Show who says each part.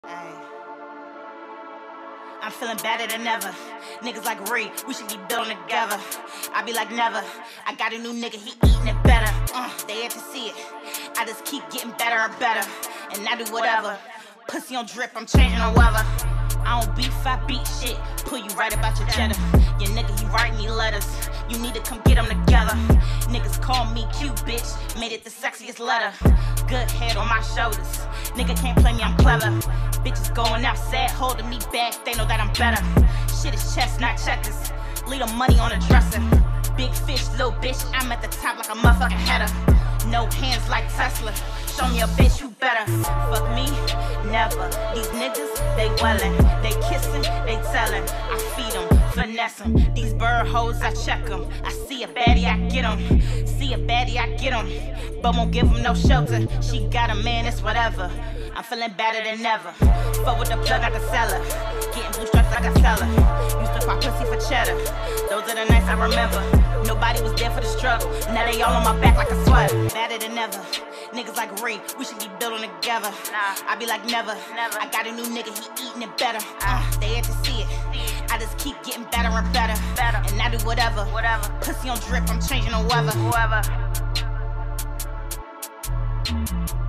Speaker 1: Ay. I'm feeling better than ever. Niggas like Ree, we should be building together. I be like never. I got a new nigga, he eating it better. They had to see it. I just keep getting better and better, and I do whatever. Pussy on drip, I'm changing the weather. I don't beef, I beat shit. Pull you right about your cheddar. Your nigga, he write me letters. You need to come get them together. Niggas call me cute, bitch. Made it the sexiest letter. Good head on my shoulders. Nigga can't play me, I'm clever. Bitches going out sad, holding me back. They know that I'm better. Shit is chess, not checkers. Leave the money on the dresser. Big fish, little bitch. I'm at the top like a motherfucking header. No hands like Tesla. Show me a bitch who better. Fuck me, never. These niggas, they wellin'. They kissin', they tellin'. I feed them, finesse 'em. These bird hoes, I check 'em. I see a baddie, I get 'em. See a baddie, I get 'em. But won't give 'em no shelter. She got a man, it's whatever. I'm feeling better than ever. Fuck with the plug, I can sell her. Getting blue stripes like a seller. Used to pop pussy for cheddar. Those are the nights I remember. Nobody was there for the struggle. Now they all on my back like a sweater. Better than ever. Niggas like Ree, we should be building together. I be like never. I got a new nigga, he eating it better. They had to see it. I just keep getting better and better. And I do whatever. Pussy on drip, I'm changing the weather.